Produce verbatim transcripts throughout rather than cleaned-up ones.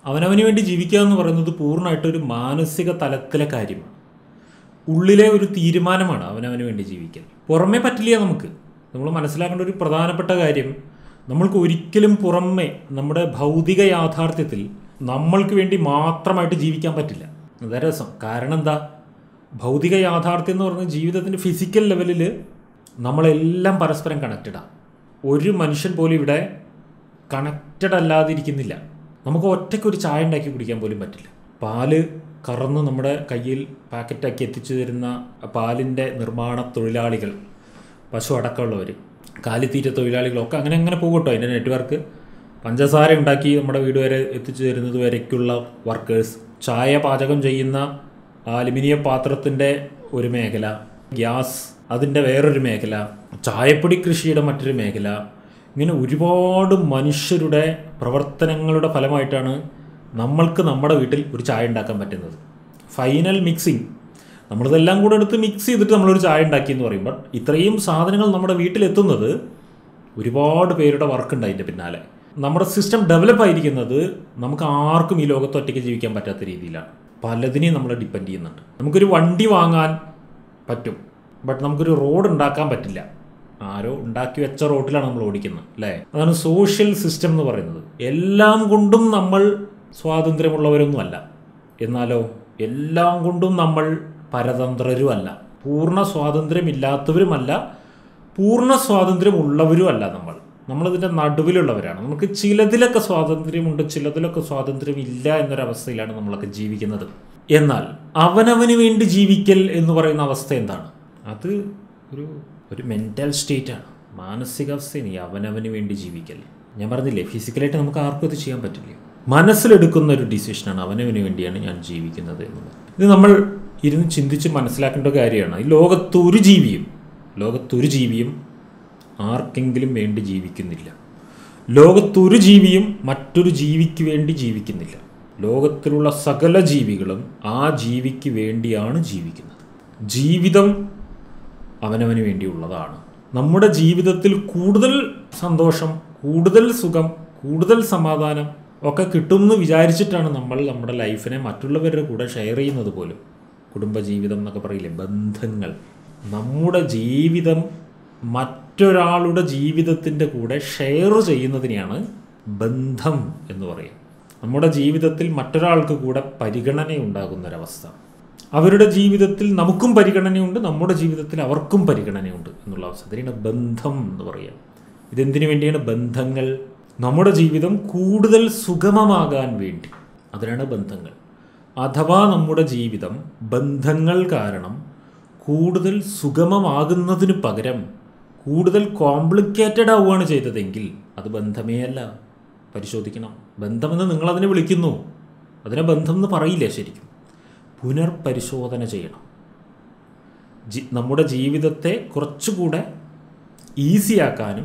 അവനവന് വേണ്ടി ജീവിക്കുക എന്ന് പറയുന്നത് പൂർണ്ണമായിട്ടൊരു മാനസിക തലത്തിലെ കാര്യമാണ്. ഉള്ളിലെ ഒരു തീരുമാനമാണ് അവനവന് വേണ്ടി ജീവിക്കൽ. പുറമേ പറ്റില്ല. നമുക്ക് നമ്മൾ മനസ്സിലാക്കേണ്ട ഒരു പ്രധാനപ്പെട്ട കാര്യം, നമ്മൾക്ക് ഒരിക്കലും പുറമേ നമ്മുടെ ഭൗതിക യാഥാർത്ഥ്യത്തിൽ നമ്മൾക്ക് വേണ്ടി മാത്രമായിട്ട് ജീവിക്കാൻ പറ്റില്ല. അതാ രസം. കാരണം എന്താ? ഭൗതിക യാഥാർത്ഥ്യം എന്ന് പറഞ്ഞാൽ ജീവിതത്തിൻ്റെ ഫിസിക്കൽ ലെവലിൽ നമ്മളെല്ലാം പരസ്പരം കണക്റ്റഡാണ്. ഒരു മനുഷ്യൻ പോലും ഇവിടെ കണക്റ്റഡ് അല്ലാതിരിക്കുന്നില്ല. നമുക്ക് ഒറ്റയ്ക്കൊരു ചായ ഉണ്ടാക്കി കുടിക്കാൻ പോലും പറ്റില്ല. പാല് കറന്ന് നമ്മുടെ കയ്യിൽ പാക്കറ്റാക്കി എത്തിച്ചു തരുന്ന പാലിൻ്റെ നിർമ്മാണ തൊഴിലാളികൾ, പശു അടക്കമുള്ളവർ, കാലിത്തീറ്റ തൊഴിലാളികളൊക്കെ അങ്ങനെ അങ്ങനെ പോകട്ടോ അതിൻ്റെ നെറ്റ്വർക്ക്. പഞ്ചസാര ഉണ്ടാക്കി നമ്മുടെ വീട് വരെ എത്തിച്ചു തരുന്നത് വരയ്ക്കുള്ള വർക്കേഴ്സ്, ചായ പാചകം ചെയ്യുന്ന അലുമിനിയം പാത്രത്തിൻ്റെ ഒരു മേഖല, ഗ്യാസ് അതിൻ്റെ വേറൊരു മേഖല, ചായപ്പൊടി കൃഷിയുടെ മറ്റൊരു മേഖല. ഇങ്ങനെ ഒരുപാട് മനുഷ്യരുടെ പ്രവർത്തനങ്ങളുടെ ഫലമായിട്ടാണ് നമ്മൾക്ക് നമ്മുടെ വീട്ടിൽ ഒരു ചായ ഉണ്ടാക്കാൻ പറ്റുന്നത്. ഫൈനൽ മിക്സിങ്, നമ്മളിതെല്ലാം കൂടെ എടുത്ത് മിക്സ് ചെയ്തിട്ട് നമ്മളൊരു ചായ ഉണ്ടാക്കി എന്ന് പറയുമ്പോൾ ഇത്രയും സാധനങ്ങൾ നമ്മുടെ വീട്ടിലെത്തുന്നത് ഒരുപാട് പേരുടെ വർക്കുണ്ട് അതിൻ്റെ പിന്നാലെ. നമ്മുടെ സിസ്റ്റം ഡെവലപ്പ് ആയിരിക്കുന്നത് നമുക്ക് ആർക്കും ഈ ലോകത്ത് ഒറ്റയ്ക്ക് ജീവിക്കാൻ പറ്റാത്ത രീതിയിലാണ്. പലതിനെയും നമ്മൾ ഡിപ്പെൻഡ് ചെയ്യുന്നുണ്ട്. നമുക്കൊരു വണ്ടി വാങ്ങാൻ പറ്റും, ബട്ട് നമുക്കൊരു റോഡ് ഉണ്ടാക്കാൻ പറ്റില്ല. ആരോ ഉണ്ടാക്കി വെച്ച റോഡിലാണ് നമ്മൾ ഓടിക്കുന്നത്, അല്ലേ? അതാണ് സോഷ്യൽ സിസ്റ്റം എന്ന് പറയുന്നത്. എല്ലാം കൊണ്ടും നമ്മൾ സ്വാതന്ത്ര്യമുള്ളവരൊന്നുമല്ല, എന്നാലോ എല്ലാം കൊണ്ടും നമ്മൾ പരതന്ത്രരുമല്ല. പൂർണ്ണ സ്വാതന്ത്ര്യമില്ലാത്തവരുമല്ല, പൂർണ്ണ സ്വാതന്ത്ര്യമുള്ളവരുമല്ല. നമ്മൾ നമ്മളിതിൻ്റെ നടുവിലുള്ളവരാണ്. നമുക്ക് ചിലതിലൊക്കെ സ്വാതന്ത്ര്യമുണ്ട്, ചിലതിലൊക്കെ സ്വാതന്ത്ര്യമില്ല എന്നൊരവസ്ഥയിലാണ് നമ്മളൊക്കെ ജീവിക്കുന്നത്. എന്നാൽ അവനവന് വേണ്ടി ജീവിക്കൽ എന്ന് പറയുന്ന അവസ്ഥ എന്താണ്? അത് ഒരു ഒരു മെൻ്റൽ സ്റ്റേറ്റാണ്, മാനസികാവസ്ഥയാണ് ഈ അവനവന് വേണ്ടി ജീവിക്കൽ. ഞാൻ പറഞ്ഞില്ലേ, ഫിസിക്കലായിട്ട് നമുക്ക് ആർക്കും അത് ചെയ്യാൻ പറ്റില്ല. മനസ്സിലെടുക്കുന്ന ഒരു ഡിസിഷനാണ് അവനവന് വേണ്ടിയാണ് ഞാൻ ജീവിക്കുന്നത് എന്നുള്ളത്. ഇത് നമ്മൾ ഇരുന്ന് ചിന്തിച്ച് മനസ്സിലാക്കേണ്ട കാര്യമാണ്. ഈ ലോകത്തൊരു ജീവിയും ലോകത്തൊരു ജീവിയും ആർക്കെങ്കിലും വേണ്ടി ജീവിക്കുന്നില്ല. ലോകത്തൊരു ജീവിയും മറ്റൊരു ജീവിക്ക് വേണ്ടി ജീവിക്കുന്നില്ല. ലോകത്തിലുള്ള സകല ജീവികളും ആ ജീവിക്ക് വേണ്ടിയാണ് ജീവിക്കുന്നത്. ജീവിതം അവനവന് വേണ്ടിയുള്ളതാണ്. നമ്മുടെ ജീവിതത്തിൽ കൂടുതൽ സന്തോഷം, കൂടുതൽ സുഖം, കൂടുതൽ സമാധാനം ഒക്കെ കിട്ടുമെന്ന് വിചാരിച്ചിട്ടാണ് നമ്മൾ നമ്മുടെ ലൈഫിനെ മറ്റുള്ളവരുടെ കൂടെ ഷെയർ ചെയ്യുന്നത് പോലും. കുടുംബജീവിതം എന്നൊക്കെ പറയില്ലേ, ബന്ധങ്ങൾ. നമ്മുടെ ജീവിതം മറ്റൊരാളുടെ ജീവിതത്തിൻ്റെ കൂടെ ഷെയർ ചെയ്യുന്നതിനെയാണ് ബന്ധം എന്ന് പറയുക. നമ്മുടെ ജീവിതത്തിൽ മറ്റൊരാൾക്ക് കൂടെ പരിഗണനയുണ്ടാകുന്നൊരവസ്ഥ. അവരുടെ ജീവിതത്തിൽ നമുക്കും പരിഗണനയുണ്ട്, നമ്മുടെ ജീവിതത്തിൽ അവർക്കും പരിഗണനയുണ്ട് എന്നുള്ള അവസ്ഥ. അതിനാണ് ബന്ധം എന്ന് പറയുക. ഇതെന്തിനു വേണ്ടിയാണ് ബന്ധങ്ങൾ? നമ്മുടെ ജീവിതം കൂടുതൽ സുഗമമാകാൻ വേണ്ടി. അതിനാണ് ബന്ധങ്ങൾ. അഥവാ നമ്മുടെ ജീവിതം ബന്ധങ്ങൾ കാരണം കൂടുതൽ സുഗമമാകുന്നതിന് പകരം കൂടുതൽ കോംപ്ലിക്കേറ്റഡ് ആവുകയാണ് ചെയ്തതെങ്കിൽ അത് ബന്ധമേ അല്ല. പരിശോധിക്കണം. ബന്ധമെന്ന് നിങ്ങളതിനെ വിളിക്കുന്നു, അതിനെ ബന്ധം എന്ന് പറയില്ല. ശരിക്കും പുനർപരിശോധന ചെയ്യണം. ജി നമ്മുടെ ജീവിതത്തെ കുറച്ചുകൂടെ ഈസിയാക്കാനും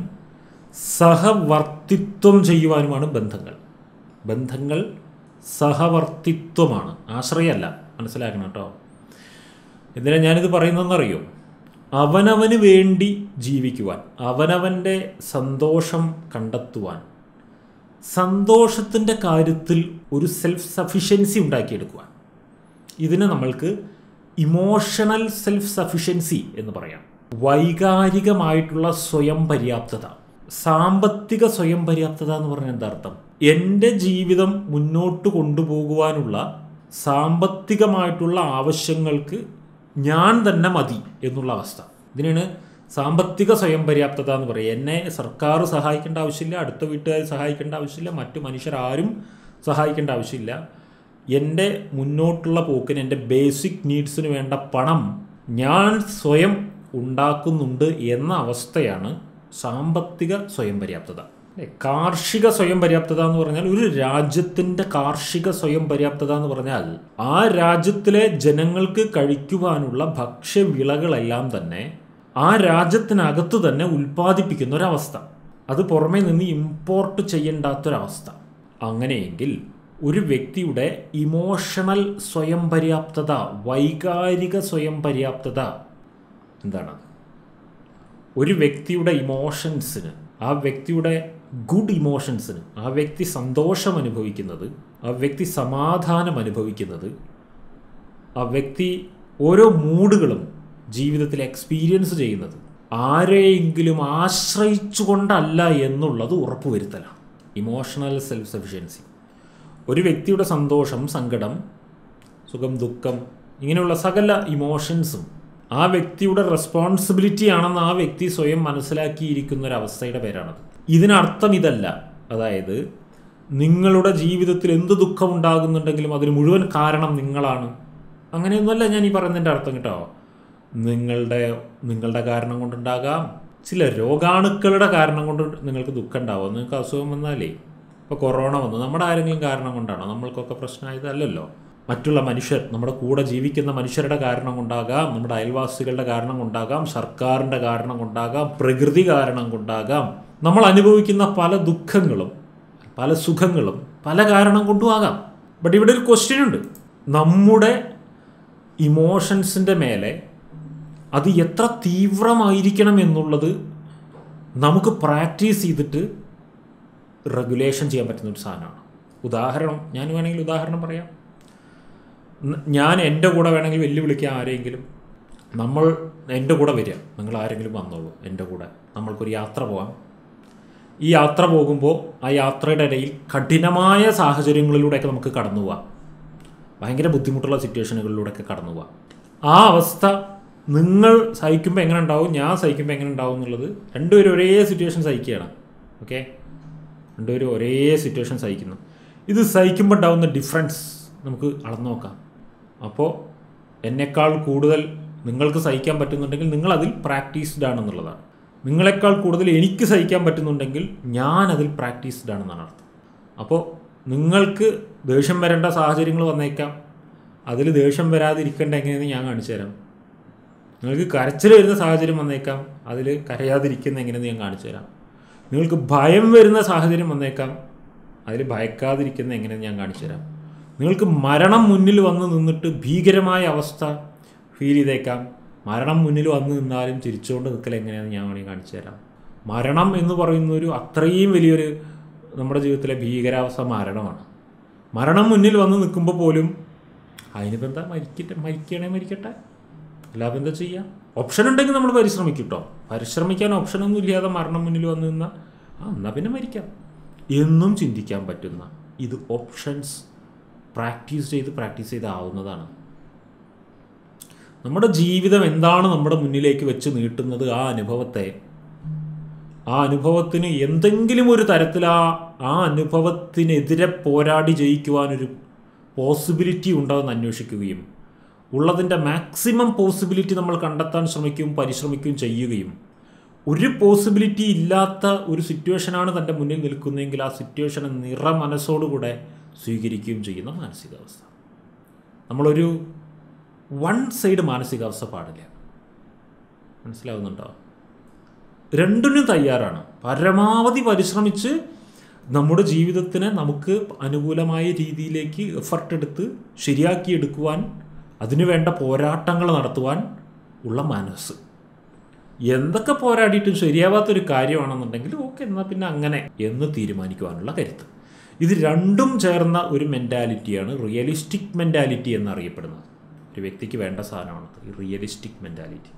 സഹവർത്തിത്വം ചെയ്യുവാനുമാണ് ബന്ധങ്ങൾ. ബന്ധങ്ങൾ സഹവർത്തിത്വമാണ്, ആശ്രയമല്ല. മനസ്സിലാക്കണം കേട്ടോ. എന്തിനാണ് ഞാനിത് പറയുന്നതെന്നറിയോ? അവനവന് വേണ്ടി ജീവിക്കുവാൻ, അവനവൻ്റെ സന്തോഷം കണ്ടെത്തുവാൻ, സന്തോഷത്തിൻ്റെ കാര്യത്തിൽ ഒരു സെൽഫ് സഫിഷ്യൻസി ഉണ്ടാക്കിയെടുക്കുവാൻ. ഇതിനെ നമ്മൾക്ക് ഇമോഷണൽ സെൽഫ് സഫിഷ്യൻസി എന്ന് പറയാം. വൈകാരികമായിട്ടുള്ള സ്വയം പര്യാപ്തത. സാമ്പത്തിക സ്വയം പര്യാപ്തത എന്ന് പറഞ്ഞാൽ എന്താ അർത്ഥം? എൻ്റെ ജീവിതം മുന്നോട്ട് കൊണ്ടുപോകുവാനുള്ള സാമ്പത്തികമായിട്ടുള്ള ആവശ്യങ്ങൾക്ക് ഞാൻ തന്നെ മതി എന്നുള്ള അവസ്ഥ. ഇതിനാണ് സാമ്പത്തിക സ്വയം പര്യാപ്തത എന്ന് പറയുക. എന്നെ സർക്കാർ സഹായിക്കേണ്ട ആവശ്യമില്ല, അടുത്ത വീട്ടുകാർ സഹായിക്കേണ്ട ആവശ്യമില്ല, മറ്റു മനുഷ്യരാരും സഹായിക്കേണ്ട ആവശ്യമില്ല. എൻ്റെ മുന്നോട്ടുള്ള പോക്കിന്, എൻ്റെ ബേസിക് നീഡ്സിന് വേണ്ട പണം ഞാൻ സ്വയം ഉണ്ടാക്കുന്നുണ്ട് എന്ന അവസ്ഥയാണ് സാമ്പത്തിക സ്വയം പര്യാപ്തത. കാർഷിക സ്വയം പര്യാപ്തത എന്ന് പറഞ്ഞാൽ, ഒരു രാജ്യത്തിൻ്റെ കാർഷിക സ്വയം പര്യാപ്തത എന്ന് പറഞ്ഞാൽ ആ രാജ്യത്തിലെ ജനങ്ങൾക്ക് കഴിക്കുവാനുള്ള ഭക്ഷ്യവിളകളെല്ലാം തന്നെ ആ രാജ്യത്തിനകത്ത് തന്നെ ഉൽപ്പാദിപ്പിക്കുന്ന ഒരവസ്ഥ. അത് പുറമേ നിന്ന് ഇമ്പോർട്ട് ചെയ്യേണ്ടാത്തൊരവസ്ഥ. അങ്ങനെയെങ്കിൽ ഒരു വ്യക്തിയുടെ ഇമോഷണൽ സ്വയം പര്യാപ്തത, വൈകാരിക സ്വയം പര്യാപ്തത എന്താണത്? ഒരു വ്യക്തിയുടെ ഇമോഷൻസിന് ആ വ്യക്തിയുടെ ഗുഡ് ഇമോഷൻസിന്, ആ വ്യക്തി സന്തോഷം അനുഭവിക്കുന്നത്, ആ വ്യക്തി സമാധാനം അനുഭവിക്കുന്നത്, ആ വ്യക്തി ഓരോ മൂഡുകളും ജീവിതത്തിൽ എക്സ്പീരിയൻസ് ചെയ്യുന്നത് ആരെയെങ്കിലും ആശ്രയിച്ചുകൊണ്ടല്ല എന്നുള്ളത് ഉറപ്പുവരുത്തലാണ് ഇമോഷണൽ സെൽഫ് സഫിഷ്യൻസി. ഒരു വ്യക്തിയുടെ സന്തോഷം, സങ്കടം, സുഖം, ദുഃഖം, ഇങ്ങനെയുള്ള സകല ഇമോഷൻസും ആ വ്യക്തിയുടെ റെസ്പോൺസിബിലിറ്റി ആണെന്ന് ആ വ്യക്തി സ്വയം മനസ്സിലാക്കിയിരിക്കുന്ന ഒരവസ്ഥയുടെ പേരാണത്. ഇതിനർത്ഥം ഇതല്ല, അതായത് നിങ്ങളുടെ ജീവിതത്തിൽ എന്ത് ദുഃഖം ഉണ്ടാകുന്നുണ്ടെങ്കിലും അതിന് മുഴുവൻ കാരണം നിങ്ങളാണ്, അങ്ങനെയൊന്നുമല്ല ഞാൻ ഈ പറയുന്നതിൻ്റെ അർത്ഥം കേട്ടോ. നിങ്ങളുടെ നിങ്ങളുടെ കാരണം കൊണ്ടുണ്ടാകാം, ചില രോഗാണുക്കളുടെ കാരണം കൊണ്ട് നിങ്ങൾക്ക് ദുഃഖം ഉണ്ടാവും. നിങ്ങൾക്ക് അസുഖം വന്നാലേ, ഇപ്പോൾ കൊറോണ വന്നു, നമ്മുടെ ആരെങ്കിലും കാരണം കൊണ്ടാണോ നമ്മൾക്കൊക്കെ പ്രശ്നമായതല്ലല്ലോ. മറ്റുള്ള മനുഷ്യർ, നമ്മുടെ കൂടെ ജീവിക്കുന്ന മനുഷ്യരുടെ കാരണം കൊണ്ടാകാം, നമ്മുടെ അയൽവാസികളുടെ കാരണം കൊണ്ടാകാം, സർക്കാരിൻ്റെ കാരണം കൊണ്ടാകാം, പ്രകൃതി കാരണം കൊണ്ടാകാം. നമ്മൾ അനുഭവിക്കുന്ന പല ദുഃഖങ്ങളും പല സുഖങ്ങളും പല കാരണം കൊണ്ടും ആകാം. ബട്ട് ഇവിടെ ഒരു ക്വസ്റ്റ്യൻ ഉണ്ട്, നമ്മുടെ ഇമോഷൻസിൻ്റെ മേലെ അത് എത്ര തീവ്രമായിരിക്കണം എന്നുള്ളത് നമുക്ക് പ്രാക്ടീസ് ചെയ്തിട്ട് റെഗുലേഷൻ ചെയ്യാൻ പറ്റുന്ന ഒരു സാധനമാണ്. ഉദാഹരണം ഞാൻ വേണമെങ്കിൽ ഉദാഹരണം പറയാം. ഞാൻ എൻ്റെ കൂടെ വേണമെങ്കിൽ വെല്ലുവിളിക്കാം ആരെങ്കിലും, നമ്മൾ എൻ്റെ കൂടെ വരിക, നിങ്ങൾ ആരെങ്കിലും വന്നോളൂ എൻ്റെ കൂടെ, നമ്മൾക്കൊരു യാത്ര പോകാം. ഈ യാത്ര പോകുമ്പോൾ ആ യാത്രയുടെ ഇടയിൽ കഠിനമായ സാഹചര്യങ്ങളിലൂടെയൊക്കെ നമുക്ക് കടന്നു പോവാം, ഭയങ്കര ബുദ്ധിമുട്ടുള്ള സിറ്റുവേഷനുകളിലൂടെയൊക്കെ കടന്നു പോവാം. ആ അവസ്ഥ നിങ്ങൾ സഹിക്കുമ്പോൾ എങ്ങനെ ഉണ്ടാവും, ഞാൻ സഹിക്കുമ്പോൾ എങ്ങനെ ഉണ്ടാവും എന്നുള്ളത്, രണ്ടുപേരും ഒരേ സിറ്റുവേഷൻ സഹിക്കുകയാണ്. ഓക്കെ, രണ്ടുപേരും ഒരേ സിറ്റുവേഷൻ സഹിക്കുന്നു. ഇത് സഹിക്കുമ്പോൾ ഉണ്ടാവുന്ന ഡിഫറൻസ് നമുക്ക് അളന്നു നോക്കാം. അപ്പോൾ എന്നേക്കാൾ കൂടുതൽ നിങ്ങൾക്ക് സഹിക്കാൻ പറ്റുന്നുണ്ടെങ്കിൽ നിങ്ങളതിൽ പ്രാക്ടീസ്ഡ് ആണെന്നുള്ളതാണ്. നിങ്ങളെക്കാൾ കൂടുതൽ എനിക്ക് സഹിക്കാൻ പറ്റുന്നുണ്ടെങ്കിൽ ഞാൻ അതിൽ പ്രാക്ടീസ്ഡ് ആണെന്നാണ് അർത്ഥം. അപ്പോൾ നിങ്ങൾക്ക് ദേഷ്യം വരേണ്ട സാഹചര്യങ്ങൾ വന്നേക്കാം, അതിൽ ദേഷ്യം വരാതിരിക്കേണ്ട എങ്ങനെയെന്ന് ഞാൻ കാണിച്ചു തരാം. നിങ്ങൾക്ക് കരച്ചിൽ വരുന്ന സാഹചര്യം വന്നേക്കാം, അതിൽ കരയാതിരിക്കുന്ന എങ്ങനെയെന്ന് ഞാൻ കാണിച്ചു തരാം. നിങ്ങൾക്ക് ഭയം വരുന്ന സാഹചര്യം വന്നേക്കാം, അതിൽ ഭയക്കാതിരിക്കുന്ന എങ്ങനെയെന്ന് ഞാൻ കാണിച്ചു തരാം. നിങ്ങൾക്ക് മരണം മുന്നിൽ വന്ന് നിന്നിട്ട് ഭീകരമായ അവസ്ഥ ഫീൽ ചെയ്തേക്കാം, മരണം മുന്നിൽ വന്ന് നിന്നാലും ചിരിച്ചുകൊണ്ട് നിൽക്കൽ എങ്ങനെയാണെന്ന് ഞാൻ വേണമെങ്കിൽ കാണിച്ചു തരാം. മരണം എന്ന് പറയുന്നൊരു അത്രയും വലിയൊരു നമ്മുടെ ജീവിതത്തിലെ ഭീകരാവസ്ഥ മരണമാണ്. മരണം മുന്നിൽ വന്ന് നിൽക്കുമ്പോൾ പോലും അതിനിപ്പോൾ എന്താ, മരിക്കട്ടെ, മരിക്കണേ മരിക്കട്ടെ, അല്ലാതെ എന്താ ചെയ്യുക? ഓപ്ഷൻ ഉണ്ടെങ്കിൽ നമ്മൾ പരിശ്രമിക്കും കേട്ടോ. പരിശ്രമിക്കാൻ ഓപ്ഷനൊന്നും ഇല്ലാതെ മരണം മുന്നിൽ വന്ന് നിന്നാൽ ആ എന്നാൽ പിന്നെ മരിക്കാം എന്നും ചിന്തിക്കാൻ പറ്റുന്ന ഇത് ഓപ്ഷൻസ് പ്രാക്ടീസ് ചെയ്ത് പ്രാക്ടീസ് ചെയ്താവുന്നതാണ്. നമ്മുടെ ജീവിതം എന്താണ് നമ്മുടെ മുന്നിലേക്ക് വെച്ച് നീട്ടുന്നത്, ആ അനുഭവത്തെ, ആ അനുഭവത്തിന് എന്തെങ്കിലും ഒരു തരത്തിൽ ആ ആ അനുഭവത്തിനെതിരെ പോരാടി ജയിക്കുവാനൊരു പോസിബിലിറ്റി ഉണ്ടോ എന്ന് അന്വേഷിക്കുകയും ഉള്ളതിൻ്റെ മാക്സിമം പോസിബിലിറ്റി നമ്മൾ കണ്ടെത്താൻ ശ്രമിക്കുകയും പരിശ്രമിക്കുകയും ചെയ്യുകയും ഒരു പോസിബിലിറ്റി ഇല്ലാത്ത ഒരു സിറ്റുവേഷനാണ് തൻ്റെ മുന്നിൽ നിൽക്കുന്നതെങ്കിൽ ആ സിറ്റുവേഷനെ നിറ മനസ്സോടുകൂടെ സ്വീകരിക്കുകയും ചെയ്യുന്ന മാനസികാവസ്ഥ. നമ്മളൊരു വൺ സൈഡ് മാനസികാവസ്ഥ പാടില്ല. മനസ്സിലാവുന്നുണ്ടോ? രണ്ടിനും തയ്യാറാണ്. പരമാവധി പരിശ്രമിച്ച് നമ്മുടെ ജീവിതത്തിനെ നമുക്ക് അനുകൂലമായ രീതിയിലേക്ക് എഫർട്ട് എടുത്ത് ശരിയാക്കിയെടുക്കുവാൻ, അതിനു വേണ്ട പോരാട്ടങ്ങൾ നടത്തുവാൻ ഉള്ള മനസ്സ്. എന്തൊക്കെ പോരാടിയിട്ടും ശരിയാവാത്തൊരു കാര്യമാണെന്നുണ്ടെങ്കിൽ ഓക്കെ, എന്നാൽ പിന്നെ അങ്ങനെ എന്ന് തീരുമാനിക്കുവാനുള്ള കരുത്ത്. ഇത് രണ്ടും ചേർന്ന ഒരു മെൻറ്റാലിറ്റിയാണ് റിയലിസ്റ്റിക് മെൻറ്റാലിറ്റി എന്നറിയപ്പെടുന്നത്. ഒരു വ്യക്തിക്ക് വേണ്ട സാധനമാണ് ഈ റിയലിസ്റ്റിക് മെൻറ്റാലിറ്റി.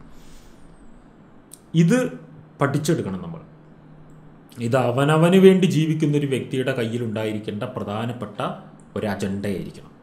ഇത് പഠിച്ചെടുക്കണം നമ്മൾ. ഇത് അവനവന് വേണ്ടി ജീവിക്കുന്നൊരു വ്യക്തിയുടെ കയ്യിലുണ്ടായിരിക്കേണ്ട പ്രധാനപ്പെട്ട ഒരു അജണ്ടയായിരിക്കണം.